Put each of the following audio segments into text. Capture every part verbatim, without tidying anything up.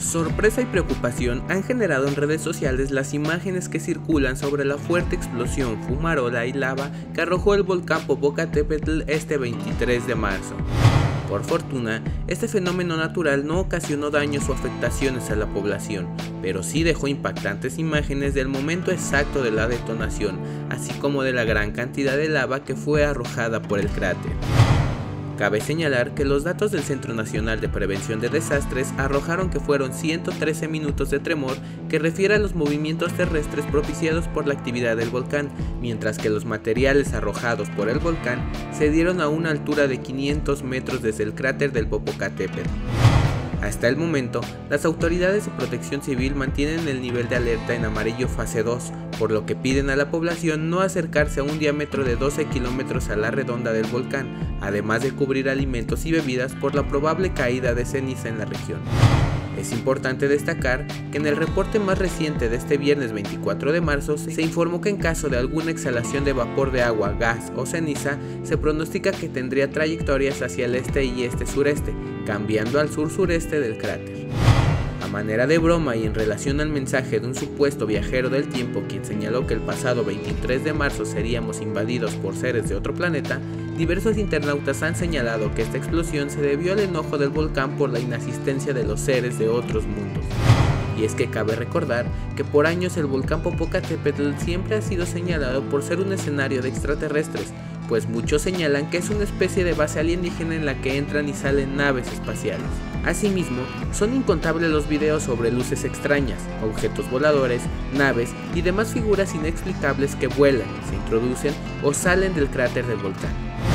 Sorpresa y preocupación han generado en redes sociales las imágenes que circulan sobre la fuerte explosión, fumarola y lava que arrojó el volcán Popocatépetl este veintitrés de marzo. Por fortuna, este fenómeno natural no ocasionó daños o afectaciones a la población, pero sí dejó impactantes imágenes del momento exacto de la detonación, así como de la gran cantidad de lava que fue arrojada por el cráter. Cabe señalar que los datos del Centro Nacional de Prevención de Desastres arrojaron que fueron ciento trece minutos de tremor que refiere a los movimientos terrestres propiciados por la actividad del volcán, mientras que los materiales arrojados por el volcán se dieron a una altura de quinientos metros desde el cráter del Popocatépetl. Hasta el momento, las autoridades de protección civil mantienen el nivel de alerta en amarillo fase dos, por lo que piden a la población no acercarse a un diámetro de doce kilómetros a la redonda del volcán, además de cubrir alimentos y bebidas por la probable caída de ceniza en la región. Es importante destacar que en el reporte más reciente de este viernes veinticuatro de marzo se informó que en caso de alguna exhalación de vapor de agua, gas o ceniza, se pronostica que tendría trayectorias hacia el este y este-sureste, cambiando al sur-sureste del cráter. A manera de broma y en relación al mensaje de un supuesto viajero del tiempo quien señaló que el pasado veintitrés de marzo seríamos invadidos por seres de otro planeta, diversos internautas han señalado que esta explosión se debió al enojo del volcán por la inasistencia de los seres de otros mundos. Y es que cabe recordar que por años el volcán Popocatépetl siempre ha sido señalado por ser un escenario de extraterrestres, pues muchos señalan que es una especie de base alienígena en la que entran y salen naves espaciales. Asimismo, son incontables los videos sobre luces extrañas, objetos voladores, naves y demás figuras inexplicables que vuelan, se introducen o salen del cráter del volcán.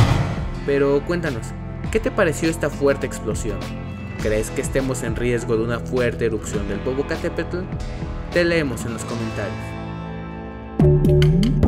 Pero cuéntanos, ¿qué te pareció esta fuerte explosión? ¿Crees que estemos en riesgo de una fuerte erupción del Popocatépetl? Te leemos en los comentarios.